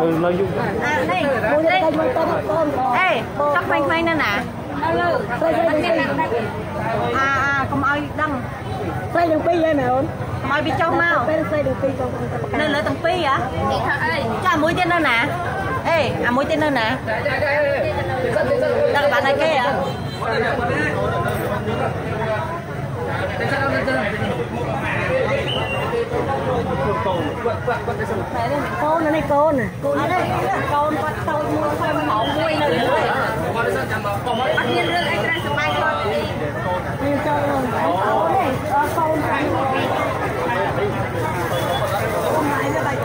nơi dung đây ê tóc manh manh nữa nè không ai đăng xây đường pi vậy mẹ ơi mày bị trong mau xây đường pi trong nên là tầng pi hả cho mũi tên nữa nè ê mũi tên nữa nè đang bạn này kia hả con này con nè ở đây con bắt tôi mua thêm mẫu muối nữa bắt nhiên rơi anh ra sập bay con đi cho con này con này nó bạch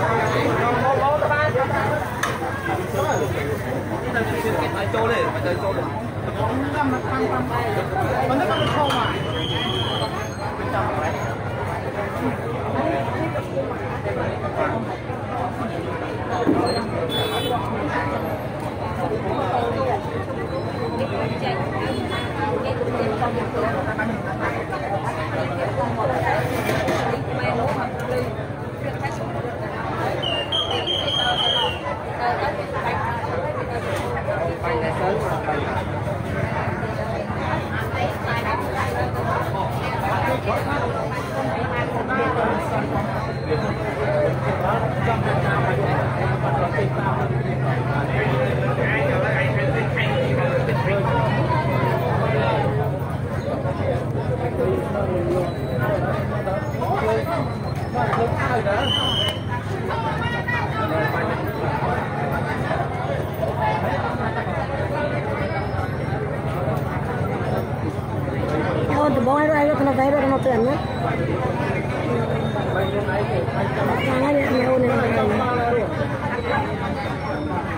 từ bố ai ra nó về rồi nó tiền nữa này này